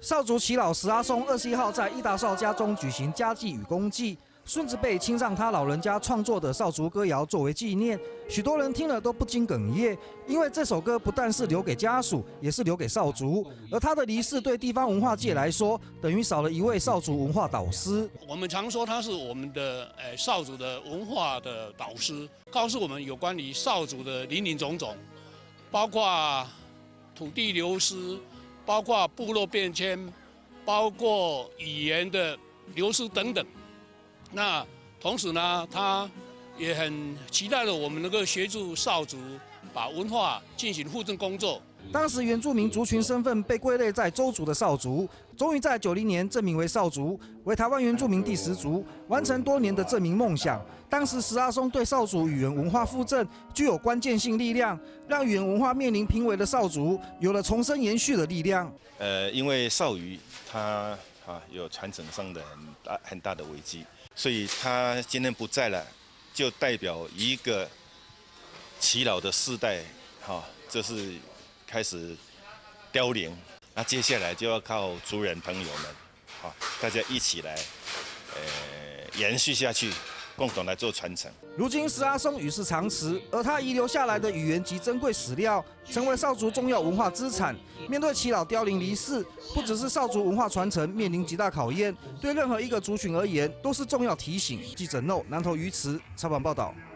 少族耆老石阿松21号在义大少家中举行家祭与公祭，孙子辈亲上他老人家创作的少族歌谣作为纪念，许多人听了都不禁哽咽，因为这首歌不但是留给家属，也是留给少族，而他的离世对地方文化界来说，等于少了一位少族文化导师。 我们常说他是我们的少族的文化的导师，告诉我们有关于少族的林林总总，包括土地流失，包括部落变迁，包括语言的流失等等。那同时呢，他也很期待着我们能够协助少族把文化进行复振工作。 当时原住民族群身份被归类在邹族的少族，终于在90年证明为少族，为台湾原住民第10族，完成多年的证明梦想。当时石阿松对少族语言文化复振具有关键性力量，让语言文化面临濒危的少族有了重生延续的力量。 因为少语它有传承上的很大的危机，所以他今天不在了，就代表一个耆老的世代，这是开始凋零。那接下来就要靠族人朋友们，大家一起来，延续下去，共同来做传承。 如今石阿松与世长辞，而他遗留下来的语言及珍贵史料，成为少族重要文化资产。面对耆老凋零离世，不只是少族文化传承面临极大考验，对任何一个族群而言都是重要提醒。记者 No 南投鱼池采访报道。